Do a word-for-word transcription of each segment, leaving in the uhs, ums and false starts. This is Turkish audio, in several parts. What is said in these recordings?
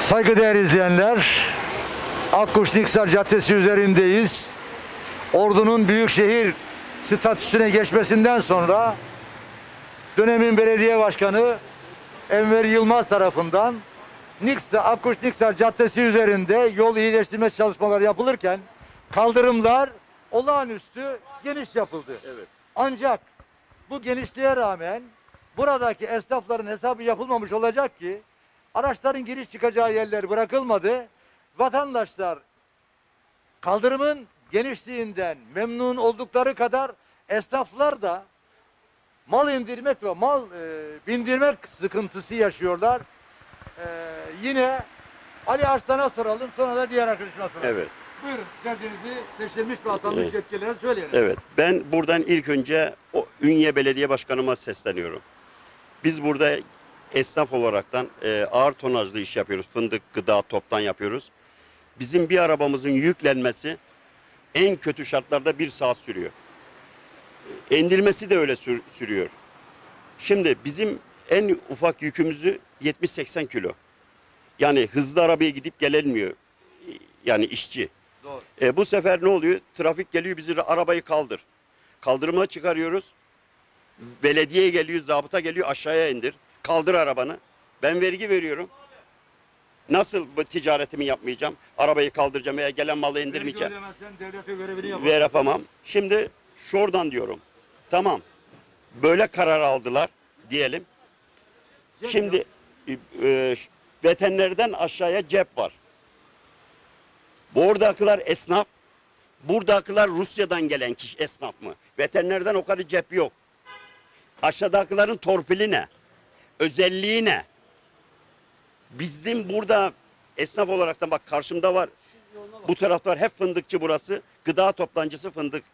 Saygıdeğer izleyenler, Akkuş Niksar Caddesi üzerindeyiz. Ordu'nun büyükşehir statüsüne geçmesinden sonra dönemin belediye başkanı Enver Yılmaz tarafından Niksar, Akkuş Niksar Caddesi üzerinde yol iyileştirme çalışmaları yapılırken kaldırımlar olağanüstü geniş yapıldı. Evet. Ancak bu genişliğe rağmen buradaki esnafların hesabı yapılmamış olacak ki araçların giriş çıkacağı yerler bırakılmadı. Vatandaşlar kaldırımın genişliğinden memnun oldukları kadar esnaflar da mal indirmek ve mal e, bindirmek sıkıntısı yaşıyorlar. E, yine Ali Arslan'a soralım, sonra da diğer arkadaşıma soralım. Evet. Buyurun, derdinizi seçilmiş ve atanmış Evet. yetkililere söyleyin. Evet. Ben buradan ilk önce o Ünye Belediye Başkanıma sesleniyorum. Biz burada esnaf olaraktan e, ağır tonajlı iş yapıyoruz. Fındık, gıda, toptan yapıyoruz. Bizim bir arabamızın yüklenmesi en kötü şartlarda bir saat sürüyor. E, indirmesi de öyle sür, sürüyor. Şimdi bizim en ufak yükümüzü yetmiş seksen kilo. Yani hızlı arabaya gidip gelemiyor. Yani işçi. Doğru. E, bu sefer ne oluyor? Trafik geliyor, bizi arabayı kaldır. Kaldırıma çıkarıyoruz. Belediye geliyor, zabıta geliyor, aşağıya indir. Kaldır arabanı. Ben vergi veriyorum. Nasıl bu ticaretimi yapmayacağım? Arabayı kaldıracağım veya gelen malı indirmeyeceğim. Vergi ödemezsen devlete görevini yapamazsın. Ver yapamam. Şimdi şuradan diyorum. Tamam. Böyle karar aldılar diyelim. Şimdi e, e, veterinerden aşağıya cep var. Buradakiler esnaf. Buradakiler Rusya'dan gelen kişi esnaf mı? Veterinerden o kadar cep yok. Aşağıdakilerin torpili ne? Özelliği ne? Bizim burada esnaf olaraktan bak karşımda var. Bu tarafta var. Hep fındıkçı burası. Gıda toplancısı fındık.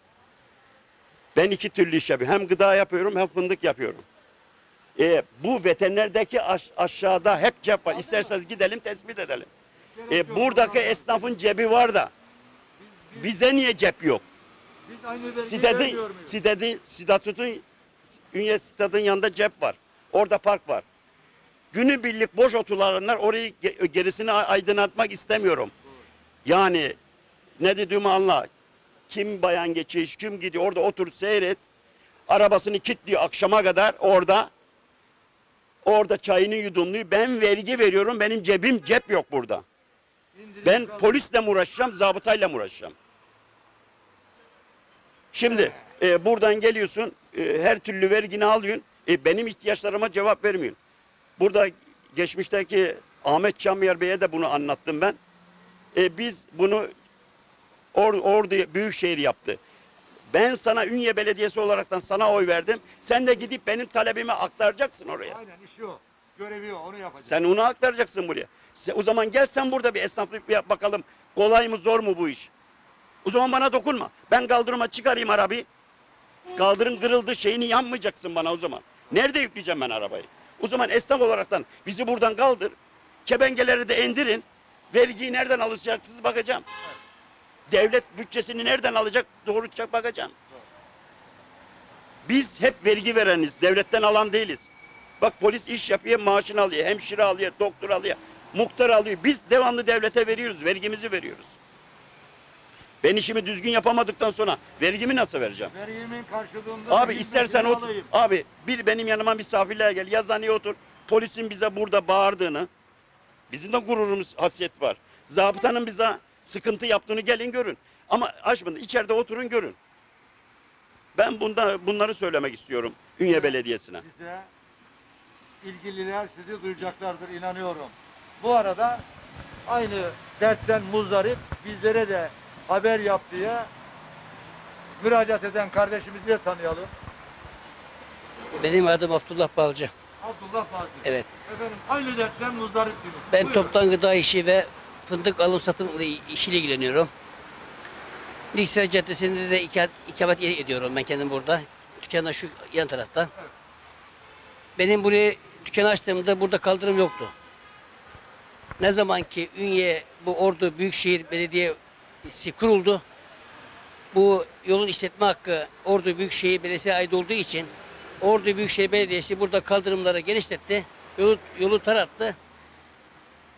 Ben iki türlü iş yapıyorum. Hem gıda yapıyorum hem fındık yapıyorum. E, bu veterinerdeki aş aşağıda hep cep var. İsterseniz gidelim tespit edelim. E, buradaki esnafın cebi var da bize niye cep yok? Biz aynı vergiyi Sitede, vermiyor muyuz? sitede, statütün, Ünye stadın yanında cep var. Orada park var. Günübirlik boş oturanlar orayı gerisini aydınlatmak istemiyorum. Yani ne dediğimi anla. Kim bayan geçiş, kim gidiyor orada otur seyret. Arabasını kilitliyor akşama kadar orada. Orada çayını yudumluyor. Ben vergi veriyorum. Benim cebim cep yok burada. İndirim Ben kaldı. polisle mi uğraşacağım, zabıtayla mı uğraşacağım? Şimdi e, buradan geliyorsun, e, her türlü vergini alıyorsun. E, benim ihtiyaçlarıma cevap vermiyorsun. Burada geçmişteki Ahmet Çamyer Bey'e de bunu anlattım ben. E, biz bunu or, Ordu Büyükşehir yaptı. Ben sana Ünye Belediyesi olaraktan sana oy verdim. Sen de gidip benim talebimi aktaracaksın oraya. Aynen işi o. Görevi o. Onu yapacak. Sen onu aktaracaksın buraya. Sen, o zaman gel sen burada bir esnaflık bir yap bakalım. Kolay mı zor mu bu iş? O zaman bana dokunma. Ben kaldırıma çıkarayım arabayı. Kaldırım kırıldı şeyini yanmayacaksın bana o zaman. Nerede yükleyeceğim ben arabayı? O zaman esnaf olaraktan bizi buradan kaldır. Kebengeleri de indirin. Vergiyi nereden alacaksınız bakacağım. Devlet bütçesini nereden alacak doğrultacak bakacağım. Biz hep vergi vereniz. Devletten alan değiliz. Bak polis iş yapıyor, maaşını alıyor. Hemşire alıyor, doktor alıyor. Muhtar alıyor. Biz devamlı devlete veriyoruz. Vergimizi veriyoruz. Ben işimi düzgün yapamadıktan sonra vergimi nasıl vereceğim? Vergimin karşılığında Abi istersen otur. alayım. Abi bir benim yanıma misafirliğe gel. Yazıhaneye otur. Polisin bize burada bağırdığını, bizim de gururumuz, hasiyet var. Zabıtanın bize sıkıntı yaptığını gelin görün. Ama açmadı. İçeride oturun görün. Ben bunda bunları söylemek istiyorum Ünye Belediyesi'ne. Size ilgililer sizi duyacaklardır inanıyorum. Bu arada aynı dertten muzdarip bizlere de haber yap diye müracaat eden kardeşimizi de tanıyalım. Benim adım Abdullah Balcı. Abdullah Fatih. Evet. Efendim aynı dertten muzdaripsiniz. Ben Buyurun. toptan gıda işi ve fındık alım satım işiyle ilgileniyorum. Niksar Caddesi'nde de ikamet, ikamet ediyorum ben kendim burada. Dükkanın şu yan tarafta. Evet. Benim buraya dükkan açtığımda burada kaldırım yoktu. Ne zaman ki Ünye, bu Ordu Büyükşehir Belediyesi kuruldu. Bu yolun işletme hakkı Ordu Büyükşehir Belediyesi'ne ait olduğu için Ordu Büyükşehir Belediyesi burada kaldırımları genişletti. Yolu, yolu tarattı.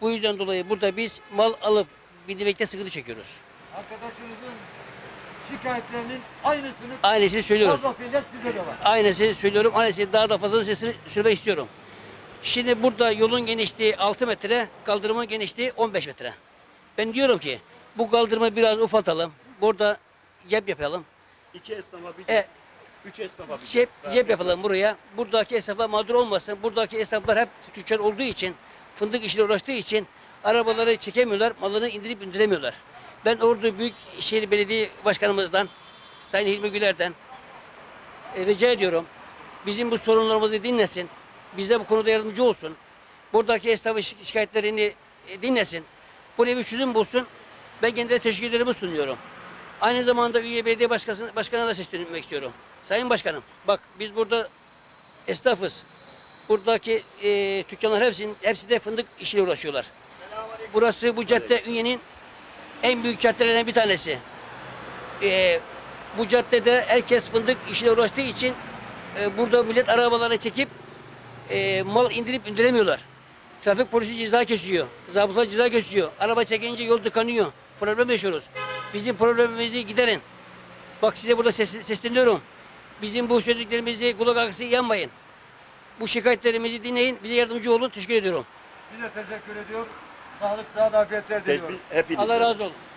Bu yüzden dolayı burada biz mal alıp bindirmekte sıkıntı çekiyoruz. Arkadaşınızın şikayetlerinin aynısını Aynısını söylüyoruz. fazlasıyla sizde de var. Aynısını söylüyorum. Aynısını daha da fazla sesini söylemek istiyorum. Şimdi burada yolun genişliği altı metre, kaldırımın genişliği on beş metre. Ben diyorum ki bu kaldırımı biraz ufaltalım. Burada cep yapalım. İki esnafa bir E, cep. Üç esnafa bir Cep, cep. cep yapalım buraya. Buradaki esnaflar mağdur olmasın. Buradaki esnaflar hep tüccar olduğu için, fındık işiyle uğraştığı için arabaları çekemiyorlar, malını indirip indiremiyorlar. Ben Ordu Büyükşehir Belediye Başkanımızdan, Sayın Hilmi Güler'den e, rica ediyorum. Bizim bu sorunlarımızı dinlesin. Bize bu konuda yardımcı olsun. Buradaki esnafın şi- şikayetlerini e, dinlesin. Buraya bir çözüm bulsun. Ben kendine teşekkürlerimi sunuyorum. Aynı zamanda Üye Belediye Başkanı, Başkanı'na da seslenmek istiyorum. Sayın Başkanım, bak biz burada esnafız. Buradaki e, dükkanlar hepsinin, hepsi de fındık işiyle uğraşıyorlar. Burası bu cadde Ünye'nin en büyük caddelerinden bir tanesi. E, bu caddede herkes fındık işiyle uğraştığı için e, burada millet arabalarını çekip e, mal indirip indiremiyorlar. Trafik polisi ceza kesiyor. Zabıta ceza kesiyor. Araba çekince yol tıkanıyor. Problem yaşıyoruz. Bizim problemimizi giderin. Bak size burada ses, sesleniyorum. Bizim bu söylediklerimizi kulak arkası yanmayın. Bu şikayetlerimizi dinleyin. Bize yardımcı olun. Teşekkür ediyorum. Biz de teşekkür ediyorum. Sağlık, sıhhat, afiyetler diliyorum. Hepinize. Allah razı olsun.